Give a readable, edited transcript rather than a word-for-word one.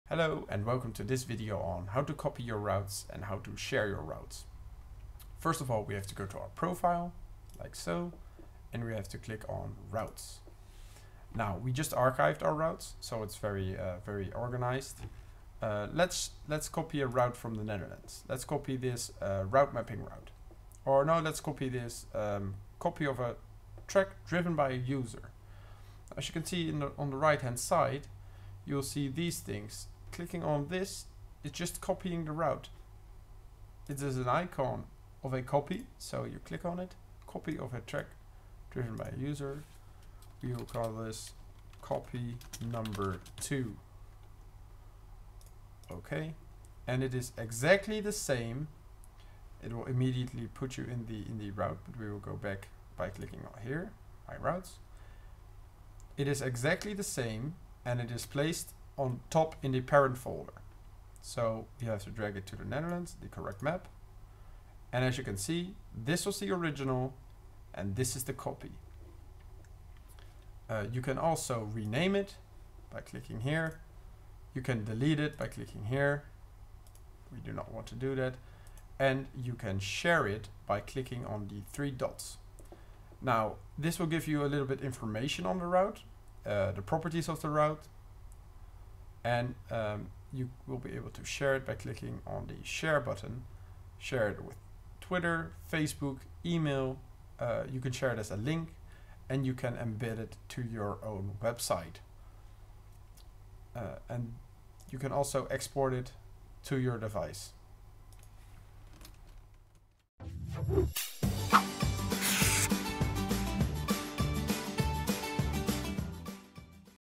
Hello and welcome to this video on how to copy your routes and how to share your routes. First of all, we have to go to our profile, like so, and we have to click on routes. Now, we just archived our routes, so it's very organized. Let's copy a route from the Netherlands. Let's copy this route mapping route. Or no, let's copy this copy of a track driven by a user. As you can see on the right hand side, you'll see these things. Clicking on this is just copying the route. It is an icon of a copy, so you click on it, copy of a track driven by a user. We will call this copy number 2. Okay, and it is exactly the same. It will immediately put you in the route, but we will go back by clicking on here, My Routes. It is exactly the same, and it is placed on top in the parent folder. So you have to drag it to the Netherlands, the correct map. And as you can see, this was the original and this is the copy. You can also rename it by clicking here. You can delete it by clicking here. We do not want to do that. And you can share it by clicking on the 3 dots. Now, this will give you a little bit information on the route, the properties of the route, and you will be able to share it by clicking on the share button. Share it with Twitter, Facebook, email. You can share it as a link, and you can embed it to your own website. And you can also export it to your device.